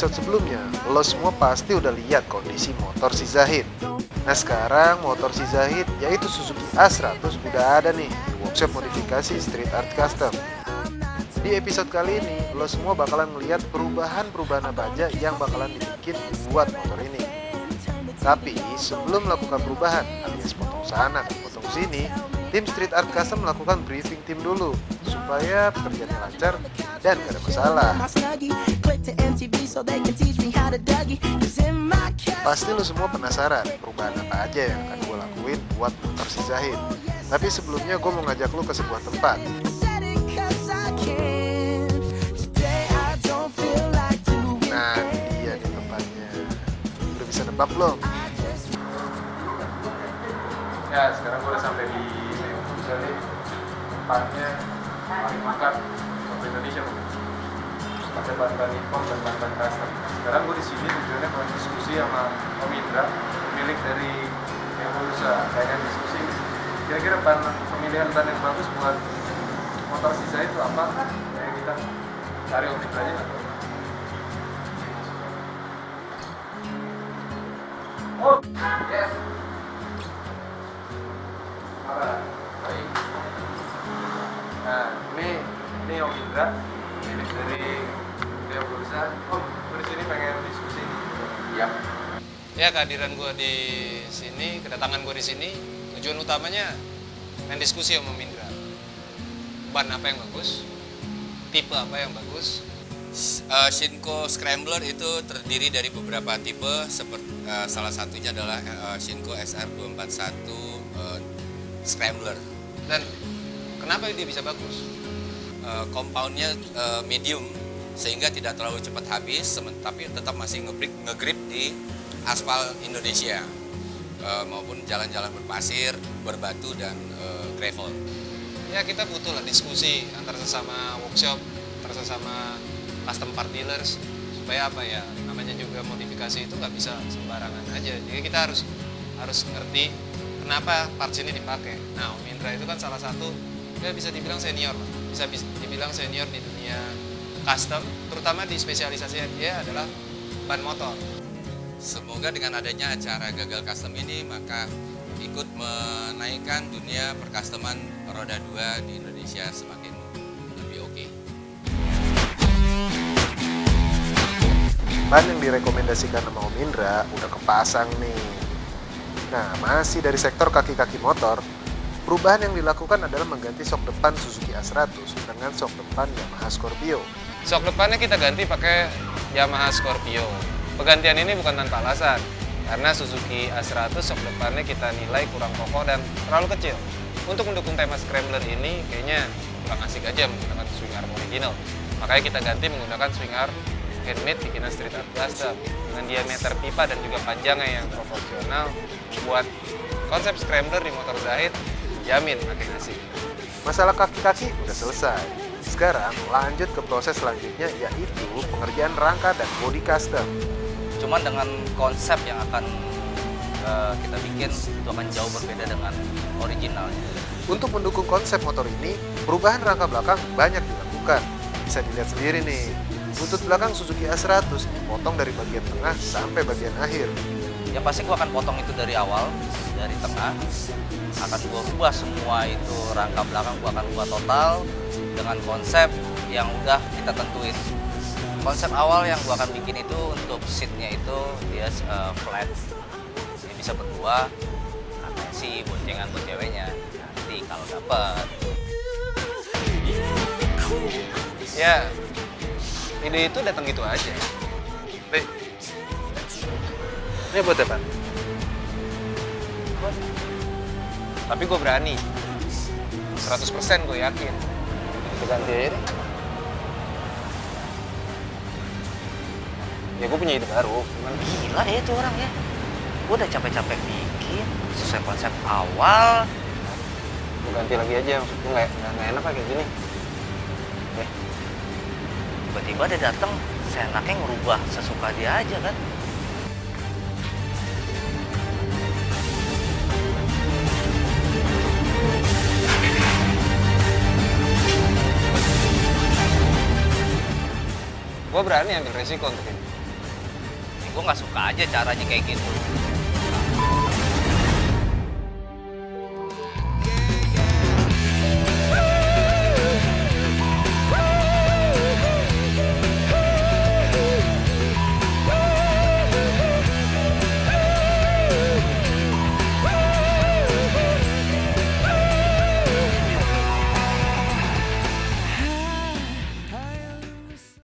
episode sebelumnya, lo semua pasti udah lihat kondisi motor si Zahid. Nah sekarang motor si Zahid, yaitu Suzuki A100, udah ada nih di workshop modifikasi Street Art Custom. Di episode kali ini, lo semua bakalan melihat perubahan-perubahan apa aja yang bakalan dibikin buat motor ini. Tapi sebelum melakukan perubahan alias potong sana dan potong sini, tim Street Art Custom melakukan briefing tim dulu supaya pekerjaannya lancar dan gak ada masalah. Pasti lo semua penasaran perubahan apa aja yang akan gue lakuin buat motor si Zahid. Tapi sebelumnya gue mau ngajak lo ke sebuah tempat. Nah, ini dia nih tempatnya. Udah bisa nebak belum? Ya, sekarang gue udah sampai di Indonesia nih. Tempatnya paling lengkap di Indonesia, Bu. Pakai bahan-bahan impor dan bahan-bahan custom. Sekarang gue di sini tujuannya buat diskusi sama Om Indra, pemilik dari yang berusaha pengen diskusi. Kira-kira pemilihan ban yang bagus buat motor sisa itu apa? Kayak kita cari Om Indra aja. Oh, yes. Baik. Nah, ini Om Indra, milik dari Dia Berusaha. Om, gue di sini pengen diskusi. Iya. Ya, kehadiran gue di sini, kedatangan gue di sini, tujuan utamanya main diskusi sama Om Indra. Ban apa yang bagus, tipe apa yang bagus. Shinko Scrambler itu terdiri dari beberapa tipe, seperti salah satunya adalah Shinko SR241 Scrambler. Dan kenapa dia bisa bagus? Compoundnya medium sehingga tidak terlalu cepat habis, tapi tetap masih ngegrip di aspal Indonesia maupun jalan-jalan berpasir, berbatu dan gravel. Ya, kita butuh lah diskusi antar sesama workshop, antar sesama custom part dealers, supaya apa ya, namanya juga modifikasi itu nggak bisa sembarangan aja. Jadi kita harus ngerti kenapa parts ini dipakai. Nah, Om Indra itu kan salah satu, dia bisa dibilang senior, bisa dibilang senior di dunia custom, terutama di spesialisasi dia adalah ban motor. Semoga dengan adanya acara Gagal Custom ini, maka ikut menaikkan dunia percustoman roda 2 di Indonesia semakin lebih oke. Ban yang direkomendasikan sama Om Indra udah kepasang nih. Nah, masih dari sektor kaki-kaki motor, perubahan yang dilakukan adalah mengganti sok depan Suzuki A100 dengan sok depan Yamaha Scorpio. Sok depannya kita ganti pakai Yamaha Scorpio. Pergantian ini bukan tanpa alasan, karena Suzuki A100 sok depannya kita nilai kurang kokoh dan terlalu kecil. Untuk mendukung tema Scrambler ini, kayaknya kurang asik aja menggunakan swing arm original. Makanya kita ganti menggunakan swing arm handmade bikinan Street Art Custom dengan diameter pipa dan juga panjangnya yang proporsional. Buat konsep Scrambler di motor Zahid, jamin makin asik. Masalah kaki-kaki udah selesai. Sekarang lanjut ke proses selanjutnya, yaitu pengerjaan rangka dan body custom. Cuman dengan konsep yang akan kita bikin itu akan jauh berbeda dengan originalnya. Untuk mendukung konsep motor ini, perubahan rangka belakang banyak dilakukan. Bisa dilihat sendiri nih, butut belakang Suzuki A100 dipotong dari bagian tengah sampai bagian akhir. Yang pasti gue akan potong itu dari awal, dari tengah. Akan gue rubah semua itu, rangka belakang gue akan rubah total dengan konsep yang udah kita tentuin. Konsep awal yang gue akan bikin itu untuk seatnya itu dia flat. Jadi bisa berdua, katanya sih boncengan buat ceweknya. Nanti kalau dapet. Ya, ide itu datang gitu aja. Ini buat apa? Tapi gue berani. 100% gue yakin. Kita ganti aja deh. Ya gue punya ide baru. Gila ya itu orang ya. Gue udah capek-capek bikin sesuai konsep awal. Gue ganti lagi aja, maksud gue nggak enak kayak gini. Tiba-tiba dia datang, seenaknya ngerubah sesuka dia aja kan. Gue berani ambil resiko untuk ini. gue nggak suka aja caranya kayak gitu.